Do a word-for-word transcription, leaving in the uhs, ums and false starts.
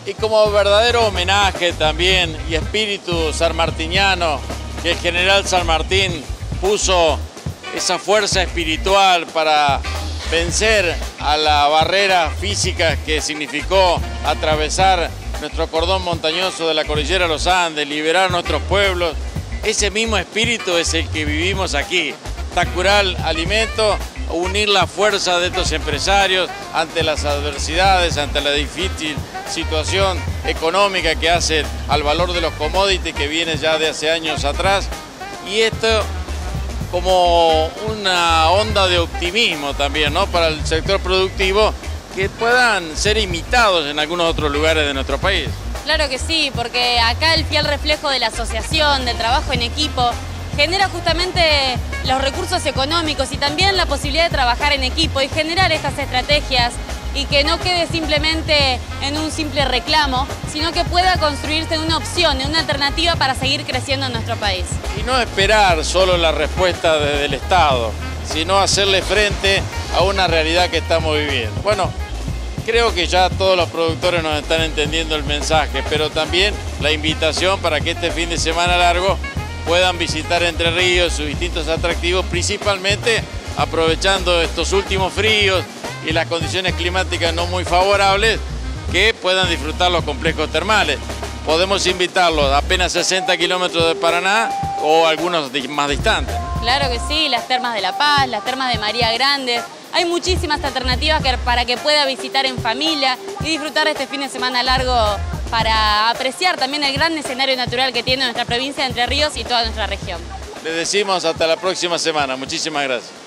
Y como verdadero homenaje también y espíritu sanmartiniano, que el general San Martín puso esa fuerza espiritual para vencer a la barrera física que significó atravesar nuestro cordón montañoso de la cordillera de los Andes, liberar nuestros pueblos. Ese mismo espíritu es el que vivimos aquí. Tacural Alimento, unir la fuerza de estos empresarios ante las adversidades, ante la difícil situación económica que hace al valor de los commodities que viene ya de hace años atrás. Y esto como una onda de optimismo también, ¿no?, para el sector productivo, que puedan ser imitados en algunos otros lugares de nuestro país. Claro que sí, porque acá el fiel reflejo de la asociación, del trabajo en equipo, genera justamente los recursos económicos y también la posibilidad de trabajar en equipo y generar estas estrategias y que no quede simplemente en un simple reclamo, sino que pueda construirse en una opción, en una alternativa para seguir creciendo en nuestro país. Y no esperar solo la respuesta desde el Estado, sino hacerle frente a una realidad que estamos viviendo. Bueno, creo que ya todos los productores nos están entendiendo el mensaje, pero también la invitación para que este fin de semana largo puedan visitar Entre Ríos, sus distintos atractivos, principalmente aprovechando estos últimos fríos y las condiciones climáticas no muy favorables, que puedan disfrutar los complejos termales. Podemos invitarlos a apenas sesenta kilómetros de Paraná o algunos más distantes. Claro que sí, las termas de La Paz, las termas de María Grande. Hay muchísimas alternativas que, para que pueda visitar en familia y disfrutar este fin de semana largo para apreciar también el gran escenario natural que tiene nuestra provincia de Entre Ríos y toda nuestra región. Les decimos hasta la próxima semana. Muchísimas gracias.